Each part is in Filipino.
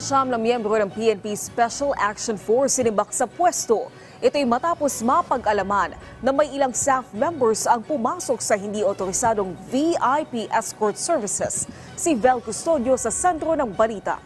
Siyam na miyembro ng PNP Special Action Force sinibak sa pwesto. Ito'y matapos mapag-alaman na may ilang staff members ang pumasok sa hindi otorisadong VIP escort services. Si Vel Custodio sa sentro ng balita.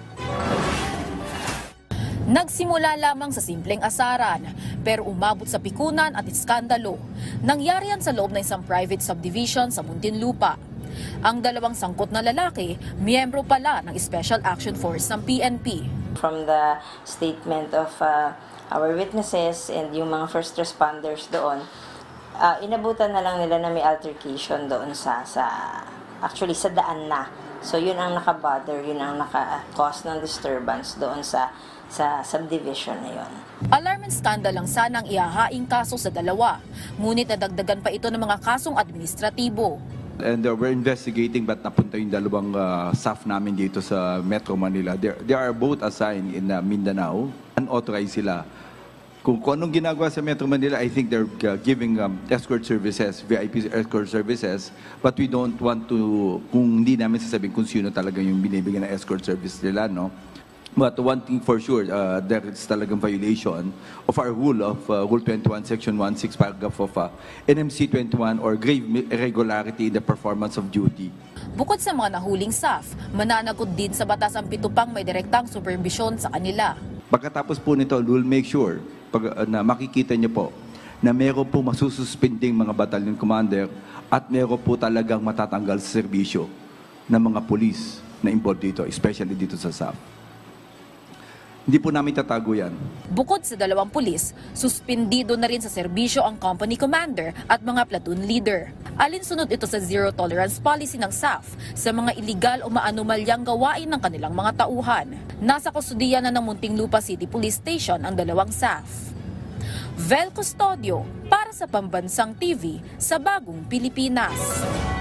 Nagsimula lamang sa simpleng asaran, pero umabot sa pikunan at iskandalo. Nangyari yan sa loob ng isang private subdivision sa Muntinlupa. Ang dalawang sangkot na lalaki, miyembro pala ng Special Action Force ng PNP. From the statement of our witnesses and yung mga first responders doon, inabutan na lang nila na may altercation doon actually sa daan na. So yun ang naka-bother, yun ang naka-cause ng disturbance doon sa subdivision na yun. Alarm and scandal lang sanang ihahaing kaso sa dalawa, ngunit nadagdagan pa ito ng mga kasong administratibo. And we're investigating ba't napunta yung dalawang staff namin dito sa Metro Manila. They are both assigned in Mindanao. Unauthorized sila. Kung anong ginagawa sa Metro Manila, I think they're giving escort services, VIP escort services. But we don't want to, kung hindi namin sasabihin kung sino talaga yung binibigyan ng escort service nila, no? But one thing for sure, there is talagang violation of our rule of Rule 21, Section 16, paragraph of NMC 21 or grave irregularity in the performance of duty. Bukod sa mga nahuling staff, mananagot din sa batas ang 7 pang may direktang supervisyon sa kanila. Pagkatapos po nito, we'll make sure na makikita niyo po na meron po masususpending mga battalion commander at meron po talagang matatanggal sa serbisyo ng mga police na involved dito, especially dito sa SAF. Hindi po namin tatago yan. Bukod sa dalawang pulis, suspendido na rin sa serbisyo ang company commander at mga platoon leader. Alinsunod ito sa zero tolerance policy ng SAF sa mga iligal o maanumalyang gawain ng kanilang mga tauhan. Nasa kustudiya na ng Muntinlupa City Police Station ang dalawang SAF. Vel Custodio para sa Pambansang TV sa Bagong Pilipinas.